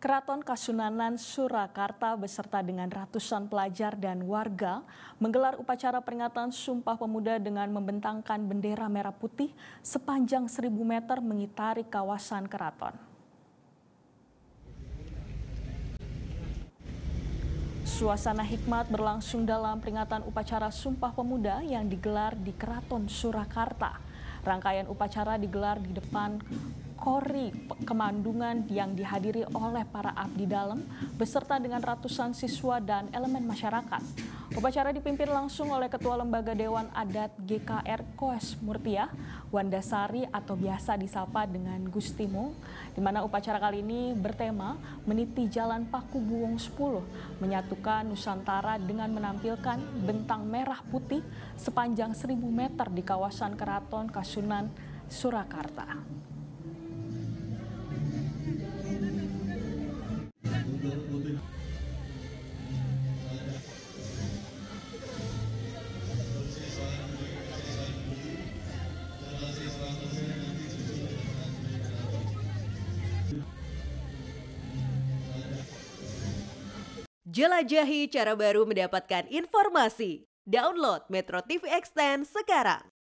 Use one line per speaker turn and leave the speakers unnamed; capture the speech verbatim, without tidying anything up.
Keraton Kasunanan Surakarta beserta dengan ratusan pelajar dan warga menggelar upacara peringatan Sumpah Pemuda dengan membentangkan bendera merah putih sepanjang seribu meter mengitari kawasan keraton. Suasana hikmat berlangsung dalam peringatan upacara Sumpah Pemuda yang digelar di Keraton Surakarta. Rangkaian upacara digelar di depan Kori Kemandungan yang dihadiri oleh para abdi dalam beserta dengan ratusan siswa dan elemen masyarakat. Upacara dipimpin langsung oleh Ketua Lembaga Dewan Adat G K R Koes Murtiah Wandasari atau biasa disapa dengan Gustimo, di mana upacara kali ini bertema meniti Jalan Paku Buwong sepuluh, menyatukan Nusantara dengan menampilkan bentang merah putih sepanjang seribu meter di kawasan Keraton Kasunanan Surakarta.
Jelajahi cara baru mendapatkan informasi. Download Metro T V Extend sekarang.